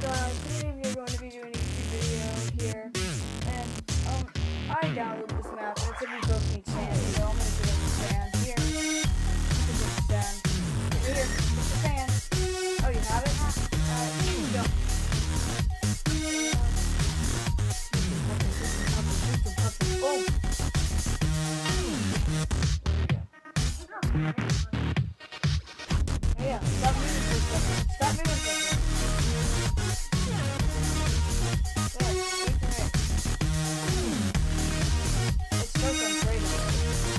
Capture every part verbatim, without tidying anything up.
guys, today we're going to be doing a YouTube video here, and um, I downloaded this map, and it said we both need sand, so I'm going to get the sand here. Get the sand. Here, get the sand. Oh, you have it? Alright, here we go. Oh! Yeah, stop moving for a second. Stop moving for a second. Yeah, wait for it. It's so unbreakable.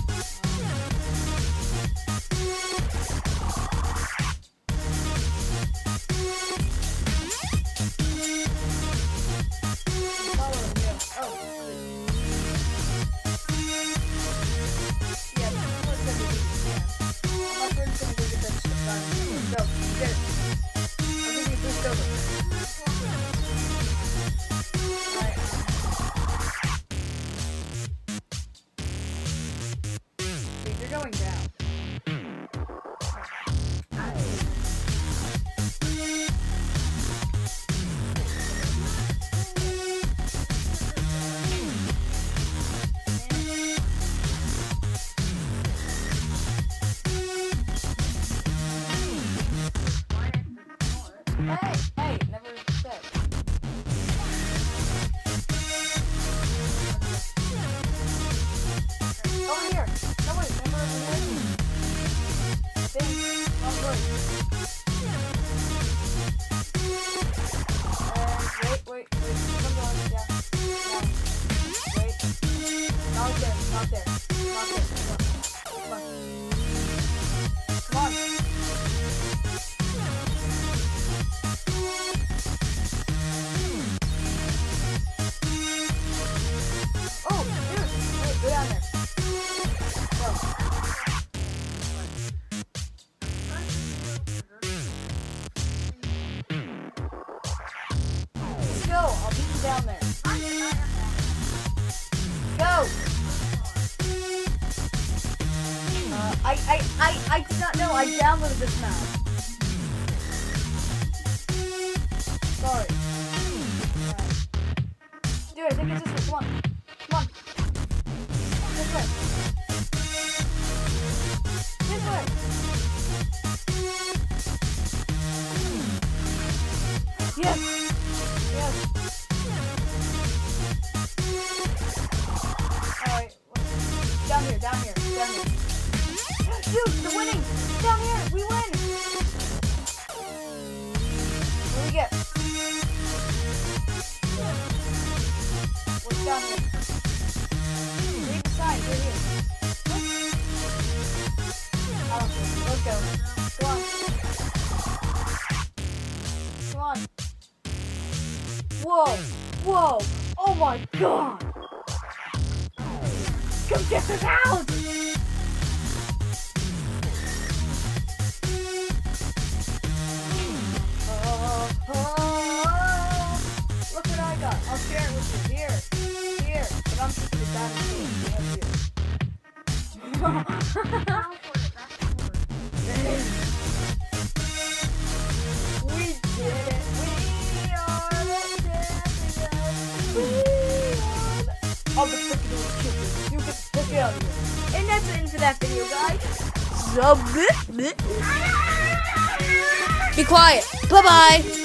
Follow him, oh. Yeah, let's go do this, yeah. My friend's gonna go get that stuff done. Go, get it. I'll give you a boost over. Alright. Dude, you're going down. Hey, hey, never said. Over here. No, wait, remember over here? Thing. Oh, good. And wait, wait, wait. Come on, yeah. Yeah. Wait. Not there, not there. Not there. Come on. Come on. Oh, dude! Hey, go down there. Go. Let's go. I'll beat you down there. Go! Uh, I, I, I, I did not know. I downloaded this map. Sorry. Alright. Dude, I think it's this way. Come on. Come on. This way. This way. Yes. Yes. Alright. Down here, down here, down here. Dude, we're winning. Down here, we win. What do we get? What's down here? Read the sign, right here. Oh, let's go. Come on. Come on. Whoa. Whoa. Oh my god. Come get this out. Oh, oh. Look what I got. I'll share it with you. Here. Here. But I'm just gonna down and see it. We did it. We are the champions. We are the... Oh, the freaking chicken. You get the heck out of here. And that's it for that video, guys. Submit. Be quiet. Bye-bye.